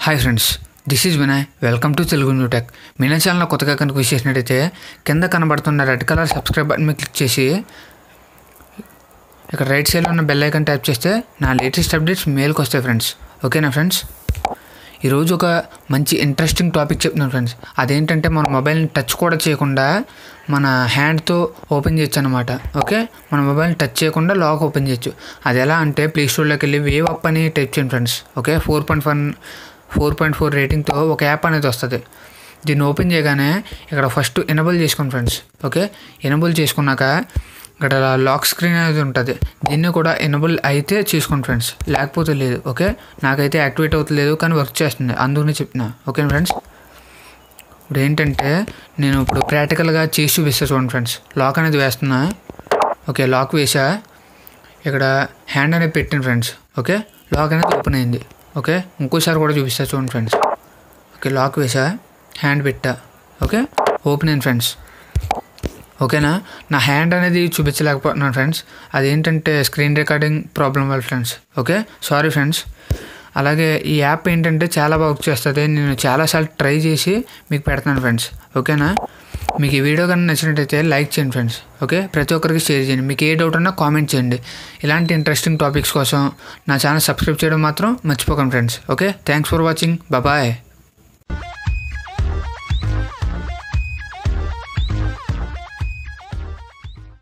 Hi friends, this is Vinay. Welcome to Telugu new tech. మీ channel కొత్తగా కనుక విష్ చేసినట్టయితే కింద కనబడుతున్న రెడ్ కలర్ సబ్స్క్రైబ్ బటన్ మీద క్లిక్ చేసి ఇక్కడ రైట్ సైడ్లో ఉన్న బెల్ ఐకాన్ ట్యాప్ చేస్తే నా లేటెస్ట్ అప్డేట్స్ మెయిల్కి వస్తాయి ఫ్రెండ్స్. ఓకేనా ఫ్రెండ్స్? ఈరోజు ఒక మంచి ఇంట్రెస్టింగ్ టాపిక్ చెప్తున్నాను ఫ్రెండ్స్. అదేంటంటే మన మొబైల్ని టచ్ కూడా చేయకుండా మన హ్యాండ్తో ఓపెన్ చేయొచ్చు అనమాట. ఓకే, మన మొబైల్ని టచ్ చేయకుండా లాక్ ఓపెన్ చేయొచ్చు. అది ఎలా అంటే ప్లే స్టోర్లోకి వెళ్ళి వేవ్ అప్ అని టైప్ చేయండి ఫ్రెండ్స్. ఓకే, 4.4 రేటింగ్తో ఒక యాప్ అనేది వస్తుంది. దీన్ని ఓపెన్ చేయగానే ఇక్కడ ఫస్ట్ ఎనేబుల్ చేసుకోండి ఫ్రెండ్స్. ఓకే, ఎనేబుల్ చేసుకున్నాక ఇక్కడ లాక్ స్క్రీన్ అనేది ఉంటుంది. దీన్ని కూడా ఎనేబుల్ అయితే చేసుకోండి ఫ్రెండ్స్, లేకపోతే లేదు. ఓకే, నాకైతే యాక్టివేట్ అవుతలేదు కానీ వర్క్ చేస్తుంది, అందుకనే చెప్తున్నా. ఓకే ఫ్రెండ్స్, ఇప్పుడు ఏంటంటే నేను ఇప్పుడు ప్రాక్టికల్గా చేసి చూపిస్తా చూడండి ఫ్రెండ్స్. లాక్ అనేది వేస్తున్నా. ఓకే, లాక్ వేసా. ఇక్కడ హ్యాండ్ అనేది పెట్టింది ఫ్రెండ్స్. ఓకే, లాక్ అనేది ఓపెన్ అయింది. ఓకే, ఇంకోసారి కూడా చూపిస్తా చూడండి ఫ్రెండ్స్. ఓకే, లాక్ వేసా, హ్యాండ్ పెట్టా. ఓకే, ఓపెన్ అయింది ఫ్రెండ్స్. ఓకేనా, నా హ్యాండ్ అనేది చూపించలేకపోతున్నాను ఫ్రెండ్స్. అదేంటంటే స్క్రీన్ రికార్డింగ్ ప్రాబ్లం వల్ల ఫ్రెండ్స్. Okay, sorry friends. అలాగే ఈ యాప్ ఏంటంటే చాలా బాగా వర్క్ చేస్తుంది. నేను చాలాసార్లు ట్రై చేసి మీకు పెడతాను ఫ్రెండ్స్. ఓకేనా, మీకు ఈ వీడియో కానీ నచ్చినట్టయితే లైక్ చేయండి ఫ్రెండ్స్. ఓకే, ప్రతి ఒక్కరికి షేర్ చేయండి. మీకు ఏ డౌట్ ఉన్నా కామెంట్ చేయండి. ఇలాంటి ఇంట్రెస్టింగ్ టాపిక్స్ కోసం నా ఛానల్ సబ్స్క్రైబ్ చేయడం మాత్రం మర్చిపోకండి friends. Okay, thanks for watching. Bye.